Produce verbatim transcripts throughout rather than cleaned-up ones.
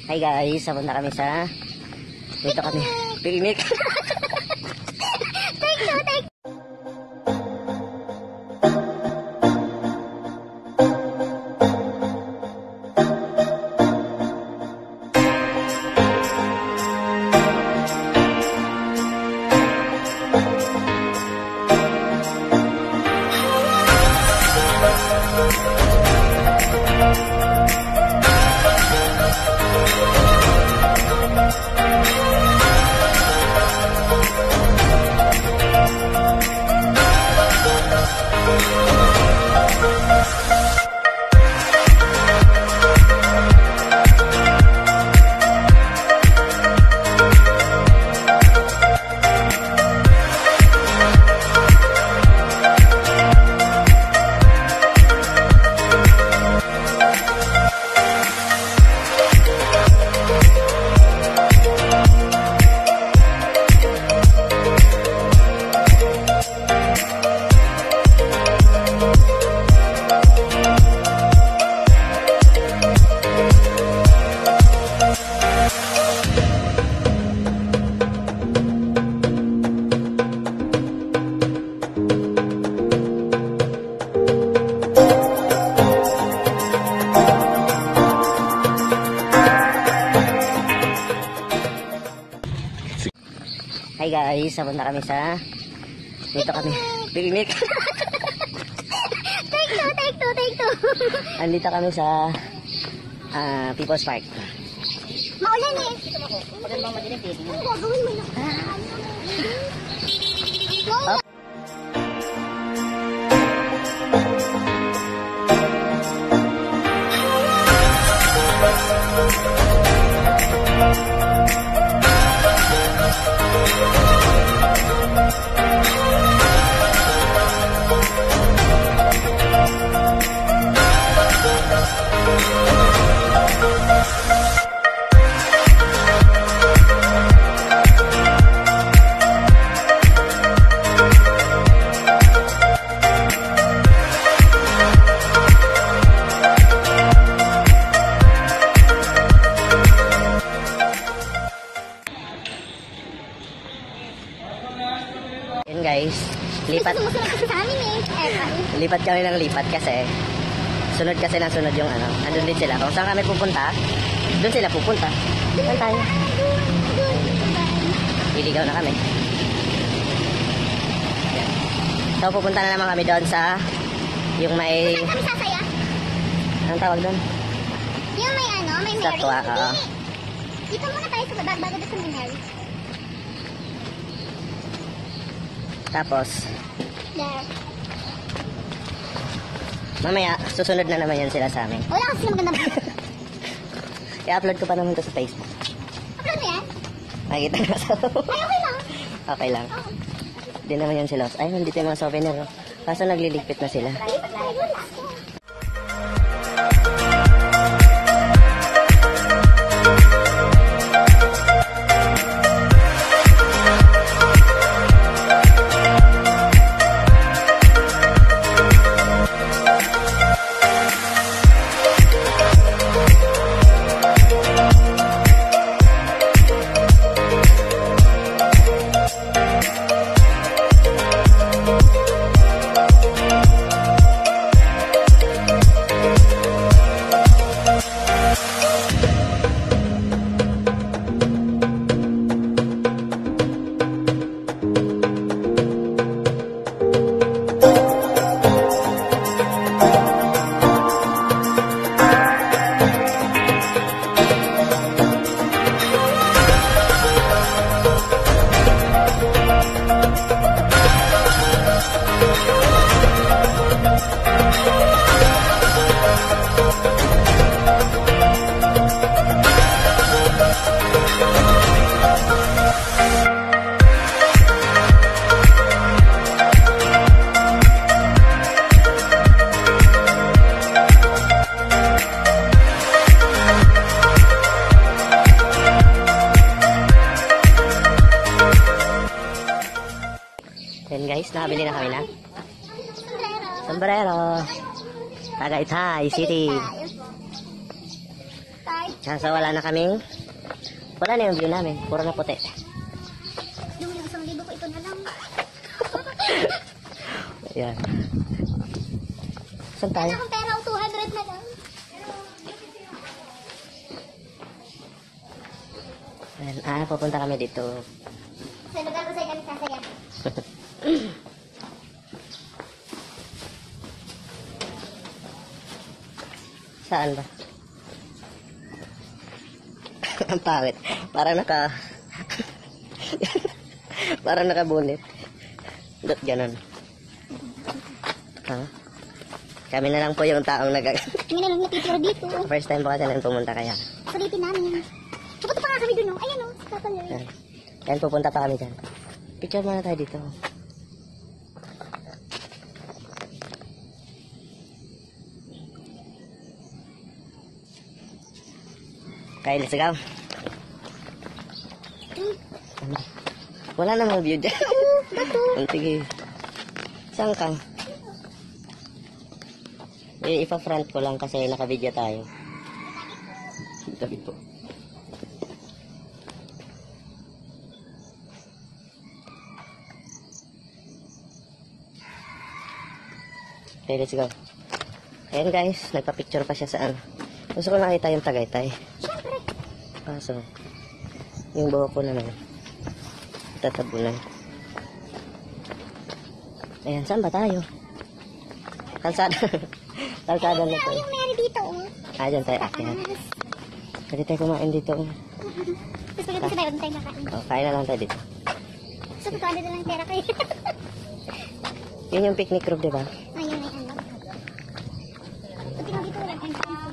Hi guys, sabon na kami sa dito kami picnic. Take two, take Hi guys, sabon na kami sa dito kami picnic. Take two, take two, take two. Andito kami sa uh, People's Park. Maulan eh. Magandang madilim eh. Ano gagawin mo na? Maulan. Yan guys, lipat. Sumusunod kasi sa amin eh. Eh, Lipat kami ng lipat kasi sunod kasi ng sunod yung ano. Andun din sila. Kung saan kami pupunta, doon sila pupunta. Saan tayo? Iligaw na kami. Yan. So pupunta na naman kami doon sa yung may... saan kami sasaya? Anong tawag doon? Yung may ano, may Mary. Statwa, oo. Dito muna tayo sa baba, bago doon sa may Mary. Tapos, There. mamaya, susunod na naman yan sila sa amin. Wala kasi maganda ba? I-upload ko pa naman to sa Facebook. Upload mo yan? Makikita na sa... Ay, okay lang. Okay lang. Hindi naman yan sila. Ay, nandito yung mga souvenir. Oh. Kaso nagliligpit na sila. Lipat tayo, wala. Yan guys, nakabili na kami na Sombrero. sombrero. Tagaytay City. Tayo. Tsaka wala na kaming, wala na yung view namin. Puro na puti. Yung isang libo ko, ito na lang. Ayan. Saan Wala tayo? akong pera, two hundred na lang. Ayan. Ah, pupunta kami dito. Sa lugar ko sa'yo kami sasaya. Saan ba? Ang pangit. Parang naka... Parang nakabunit. Dot ganon. Ha? Kami na lang po yung taong nag... Hindi na lang natitira dito. First time po kasi nang pumunta kaya. Sulitin namin. Pupunta pa nga kami dun, oh. Ayan, oh. Sa kapal, Ayan. Ayan, pupunta pa kami dyan. Picture muna tayo dito. Okay, let's go. Ano? Wala namang view dyan. Ang tigil. Saan ka? Eh, ipa-front ko lang kasi naka-video tayo. Gabi po. Okay, let's go. Ayan guys, nagpa-picture pa siya sa ano. Gusto ko nakita yung Tagaytay. Siyempre. Kaso, yung buhok ko naman, tatabunan. Ayan, saan ba tayo? Kalsada. Kalsada na to. Ayun, yung mayari dito, oh. Ah, dyan tayo akyat. Pwede tayo kumain dito. Tapos pagdating sa bayo, doon tayo kakain. Oh, kain na lang tayo dito. So, two hundred na lang pera kayo. Yun yung picnic group, di ba? Ayun, ay ano. Buti nga dito, walang entrance.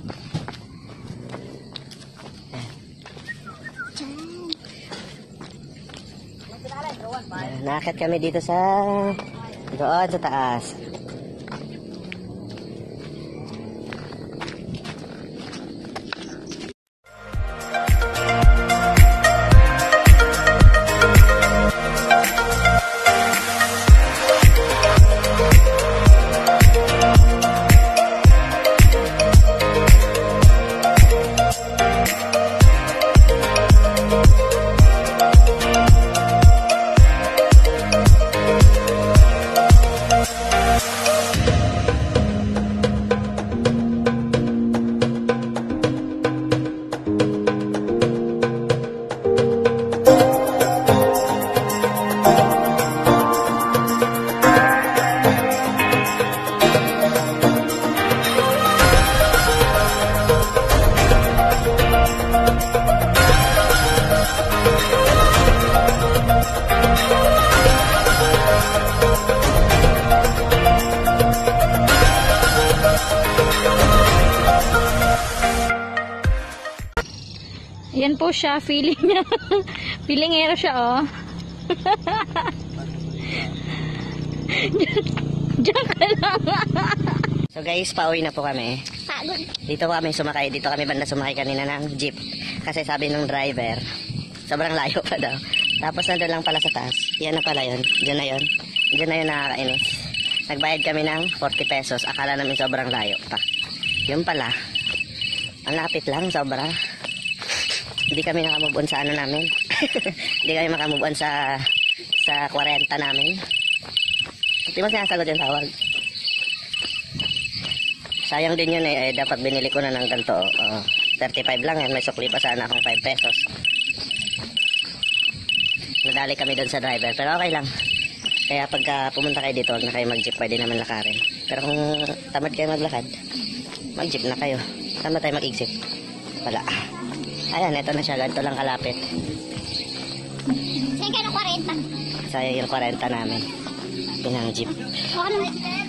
Ayan, naakyat kami dito sa doon sa taas. Yan po siya, feeling niya. Feelingero siya, oh. Diyan ka lang. So guys, pauwi na po kami. Pagod. Dito po kami sumakay. Dito kami banda sumakay kanina ng jeep. Kasi sabi nung driver, sobrang layo pa daw. Tapos nandun lang pala sa taas. Yan na pala yun. Diyan na yun. Diyan na yun, nakakainis. Nagbayad kami ng forty pesos. Akala namin sobrang layo pa. Yun pala. Ang lapit lang, sobra. Hindi kami nakamove on sa ano namin. Hindi kami makamove on sa sa forty namin. Hindi mo sinasagot yung tawag. Sayang din yun eh. eh dapat binili ko na ng ganito. Oh, thirty-five lang yan. May sukli pa sana akong five pesos. Nadali kami doon sa driver. Pero okay lang. Kaya pagka pumunta kayo dito, huwag na kayo mag-jeep. Pwede naman lakarin. Pero kung tamad kayo maglakad, mag-jeep na kayo. Tamad tayo mag-exit. Wala. Ayan, ito na siya. Ganito lang kalapit. Saan ka ng forty? Sayang yung forty namin. Pinang jeep. Oo naman.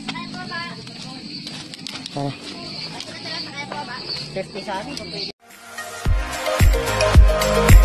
Tara. fifty sa akin.